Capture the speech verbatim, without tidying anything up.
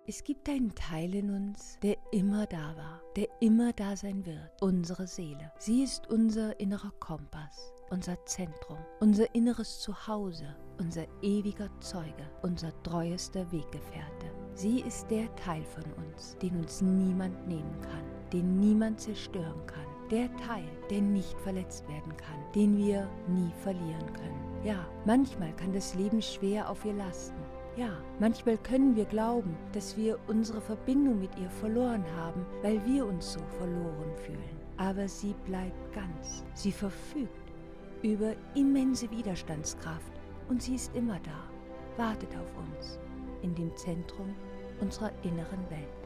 Es gibt einen Teil in uns, der immer da war, der immer da sein wird, unsere Seele. Sie ist unser innerer Kompass, unser Zentrum, unser inneres Zuhause, unser ewiger Zeuge, unser treuester Weggefährte. Sie ist der Teil von uns, den uns niemand nehmen kann, den niemand zerstören kann. Der Teil, der nicht verletzt werden kann, den wir nie verlieren können. Ja, manchmal kann das Leben schwer auf ihr lasten. Ja, manchmal können wir glauben, dass wir unsere Verbindung mit ihr verloren haben, weil wir uns so verloren fühlen. Aber sie bleibt ganz. Sie verfügt über immense Widerstandskraft und sie ist immer da, wartet auf uns, in dem Zentrum unserer inneren Welt.